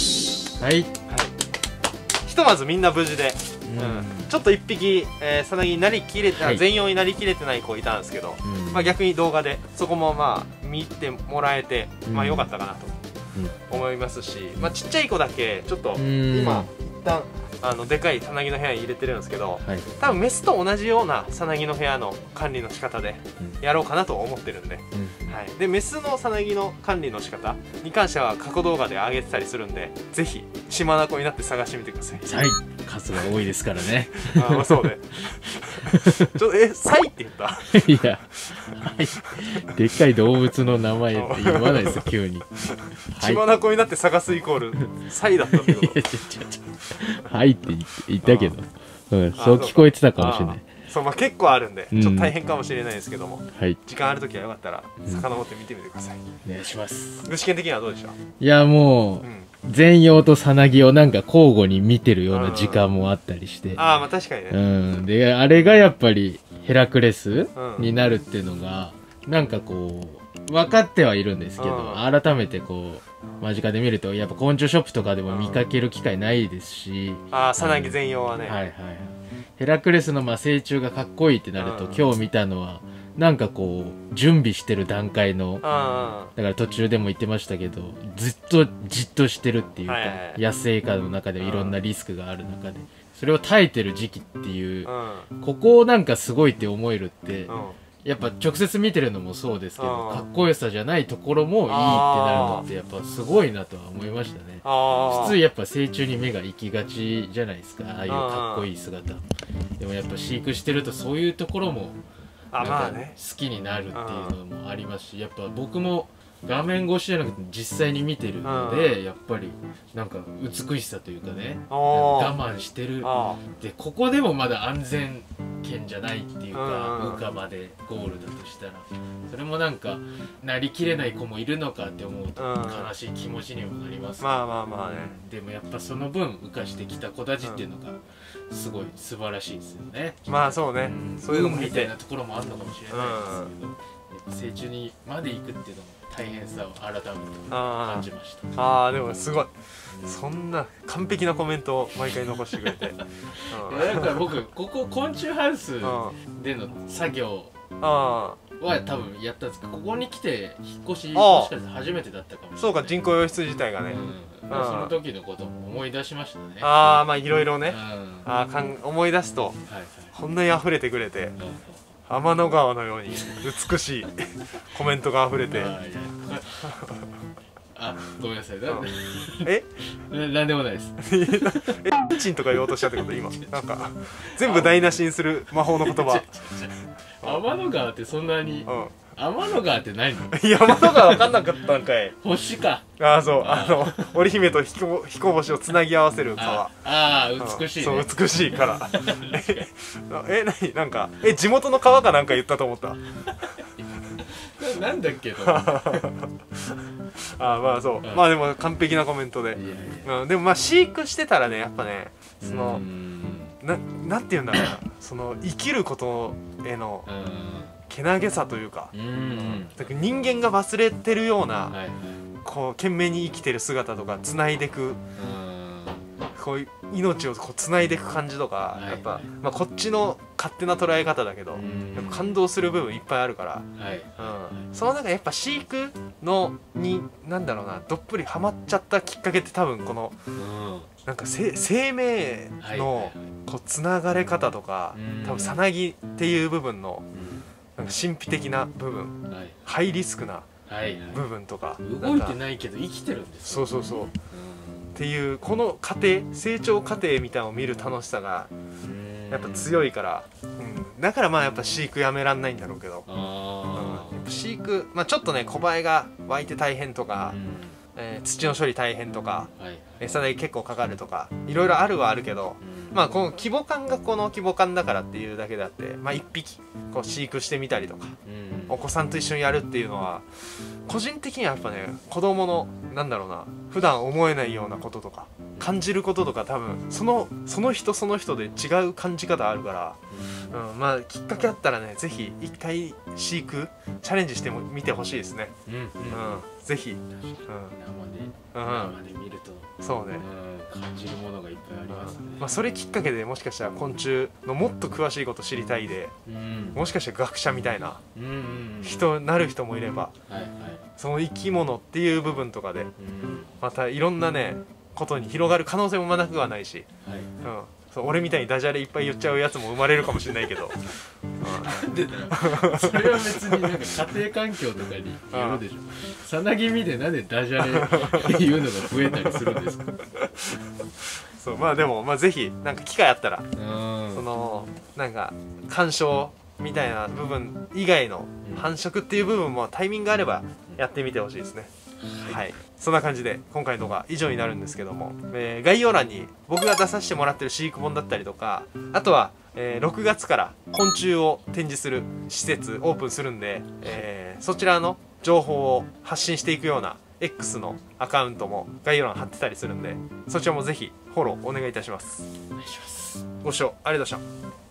はい、ひとまずみんな無事で、ちょっと一匹さなぎになりきれて全容になりきれてない子いたんですけど、まあ逆に動画でそこもまあ見てもらえてまあ良かったかなと思いますし、まあ、ちっちゃい子だけちょっと今一旦あのでかいさなぎの部屋に入れてるんですけど、はい、多分メスと同じようなさなぎの部屋の管理の仕方でやろうかなと思ってるんで、うん、はい、でメスのさなぎの管理の仕方に関しては過去動画で上げてたりするんで、ぜひ血眼になって探してみてください。 はい、数が多いですからね。 あ、まあそうね。ちょっとえサイって言った？ いや、はい、でっかい動物の名前って言わないですよ急に。 血眼になって探すイコールサイだったってこと？ はいって言ったけど、うん、そう聞こえてたかもしれない。 そう、まあ、結構あるんでちょっと大変かもしれないですけども、うん、時間あるときはよかったら遡って見てみてください。 お願いします。 具志堅的にはどうでしょう？ いやもう、うん、全容とさなぎをなんか交互に見てるような時間もあったりして、 ああまあ確かにね、 うん、であれがやっぱりヘラクレスになるっていうのが、うん、なんかこう分かってはいるんですけど、うん、改めてこう間近で見るとやっぱ昆虫ショップとかでも見かける機会ないですし、 うん、ああさなぎ全容はね、 はいはい、ヘラクレスのまあ成虫がかっこいいってなると、うん、今日見たのはなんかこう準備してる段階の、うん、だから途中でも言ってましたけどずっとじっとしてるっていうか、はいはいはい、野生下の中でいろんなリスクがある中でそれを耐えてる時期っていう、うん、ここをなんかすごいって思えるって、うん、やっぱ直接見てるのもそうですけど、かっこよさじゃないところもいいってなるのってやっぱすごいなとは思いましたね。普通やっぱ成虫に目が行きがちじゃないですか、ああいうかっこいい姿。でもやっぱ飼育してるとそういうところもなんか好きになるっていうのもありますし、やっぱ僕も画面越しじゃなくて実際に見てるのでやっぱりなんか美しさというかね、我慢してるで、ここでもまだ安全圏じゃないっていうか羽化までゴールだとしたらそれもなんかなりきれない子もいるのかって思うと悲しい気持ちにもなります。 まあまあまあね、 でもやっぱその分羽化してきた子たちっていうのがすごい素晴らしいですよね。 まあそうね、そういうのもみたいなところもあるのかもしれないですけど、成虫にまで行くっていうのも大変さを改めて感じました。 ああでもすごい、うん、そんな完璧なコメントを毎回残してくれて、うん、 なんか僕ここ昆虫ハウスでの作業は多分やったんですけど、ここに来て引っ越しもしかして初めてだったかもしれない。 そうか、人工洋室自体がね、 うん、その時のことも思い出しましたね。 ああまあいろいろね、うん、あかん思い出すと、はいはい、こんなに溢れてくれて、うん、天の川のように美しいコメントが溢れてあ、ごめんなさい。 えなんでもないです。 え、チンとか言おうとしたってこと今。なんか全部台無しにする魔法の言葉。 天の川ってそんなに、うん、天の川って何？ 天の川分かんなかったんかい。 星か。 ああそう、あの織姫と彦星をつなぎ合わせる川。 ああ美しい、ね、 そう美しいから。え、なになんかえ地元の川かなんか言ったと思った。 なんだっけと。 あまあそう、まあでも完璧なコメントで、いやいや、うん、でもまあ飼育してたらねやっぱねそのななんて言うんだろうな、その生きることへのけなげさというか、うんだから人間が忘れてるような、はいはい、こう懸命に生きてる姿とかつないでく、こう命をこうつないでいく感じとか、はい、やっぱ、まあ、こっちの勝手な捉え方だけど、やっぱ感動する部分いっぱいあるから、はいうん、その中でやっぱ飼育のになんだろうなどっぷりハマっちゃったきっかけって多分この、うん、なんかせ生命のこうつながれ方とか、多分さなぎっていう部分のなんか神秘的な部分、はい、ハイリスクな部分とか、はいはい、動いてないけど生きてるんですよ、ね、そうそうそう、うんっていうこの過程成長過程みたいなのを見る楽しさがやっぱ強いから、うん、だからまあやっぱ飼育やめらんないんだろうけど、うん、やっぱ飼育、まあ、ちょっとね小バエが湧いて大変とか、えー、土の処理大変とか、はい、餌代結構かかるとかいろいろあるはあるけど、まあこの規模感がこの規模感だからっていうだけであって、まあ、いっぴきこう飼育してみたりとか、お子さんと一緒にやるっていうのは個人的にはやっぱね子供のなんだろうな普段思えないようなこととか、 感じることとか多分そのその人その人で違う感じ方あるから、うん、まあきっかけあったらねぜひ一回飼育チャレンジしてみてほしいですね。うん、うん、ぜひ、うん、 生で生で見るとそうね、 感じるものがいっぱいありますね。 まあそれきっかけでもしかしたら昆虫のもっと詳しいこと知りたいで、もしかしたら学者みたいな人なる人もいれば、その生き物っていう部分とかでまたいろんなねことに広がる可能性もなくはないし、うん、そう俺みたいにダジャレいっぱい言っちゃうやつも生まれるかもしれないけどなんでだよそれは別になんか家庭環境とかによるでしょ。さなぎみでなんでダジャレ言うのが増えたりするんですか。 そうまあでもまあぜひなんか機会あったらそのなんか鑑賞みたいな部分以外の繁殖っていう部分もタイミングがあればやってみてほしいですね。はい、そんな感じで今回の動画以上になるんですけども、えー、概要欄に僕が出させてもらってる飼育本だったりとか、あとは、えー、ろくがつから昆虫を展示する施設オープンするんで、えー、そちらの情報を発信していくような X のアカウントも概要欄貼ってたりするんで、そちらもぜひフォローお願いいたします。 お願いします。 ご視聴ありがとうございました。